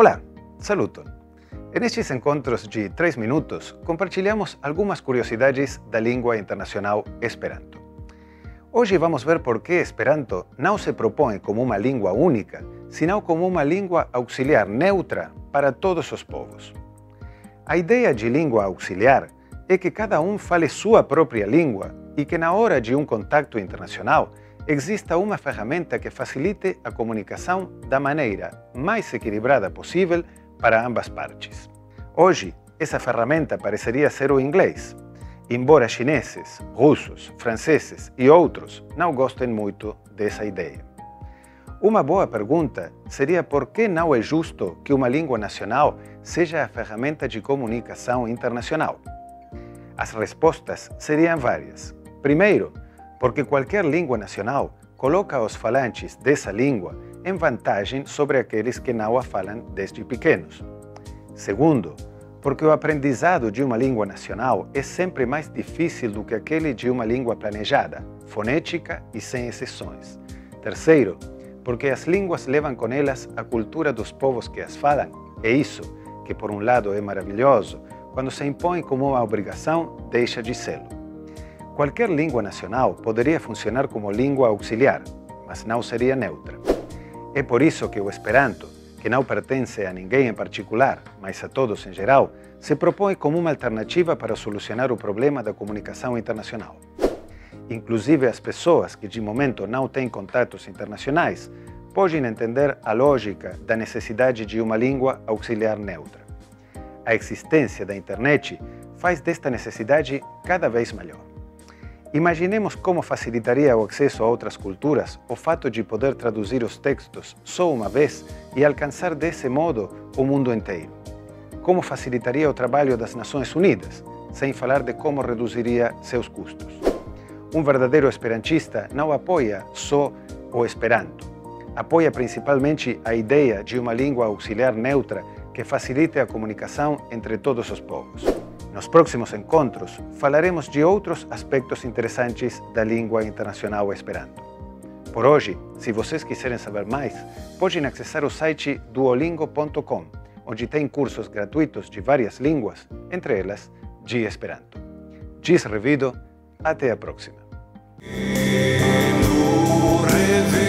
Olá, saluton! Nestes encontros de 3 minutos, compartilhamos algumas curiosidades da língua internacional Esperanto. Hoje vamos ver por que Esperanto não se propõe como uma língua única, senão como uma língua auxiliar neutra para todos os povos. A ideia de língua auxiliar é que cada um fale sua própria língua e que na hora de um contato internacional exista uma ferramenta que facilite a comunicação da maneira mais equilibrada possível para ambas partes. Hoje, essa ferramenta pareceria ser o inglês, embora chineses, russos, franceses e outros não gostem muito dessa ideia. Uma boa pergunta seria por que não é justo que uma língua nacional seja a ferramenta de comunicação internacional? As respostas seriam várias. Primeiro, porque qualquer língua nacional coloca os falantes dessa língua em vantagem sobre aqueles que não a falam desde pequenos. Segundo, porque o aprendizado de uma língua nacional é sempre mais difícil do que aquele de uma língua planejada, fonética e sem exceções. Terceiro, porque as línguas levam com elas a cultura dos povos que as falam, e isso, que por um lado é maravilhoso, quando se impõe como uma obrigação, deixa de sê-lo. Qualquer língua nacional poderia funcionar como língua auxiliar, mas não seria neutra. É por isso que o Esperanto, que não pertence a ninguém em particular, mas a todos em geral, se propõe como uma alternativa para solucionar o problema da comunicação internacional. Inclusive as pessoas que de momento não têm contatos internacionais podem entender a lógica da necessidade de uma língua auxiliar neutra. A existência da internet faz desta necessidade cada vez maior. Imaginemos como facilitaria o acesso a outras culturas o fato de poder traduzir os textos só uma vez e alcançar desse modo o mundo inteiro. Como facilitaria o trabalho das Nações Unidas, sem falar de como reduziria seus custos. Um verdadeiro esperantista não apoia só o Esperanto. Apoia principalmente a ideia de uma língua auxiliar neutra que facilite a comunicação entre todos os povos. Nos próximos encontros, falaremos de outros aspectos interessantes da língua internacional Esperanto. Por hoje, se vocês quiserem saber mais, podem acessar o site duolingo.com, onde tem cursos gratuitos de várias línguas, entre elas de Esperanto. Gis revido, até a próxima.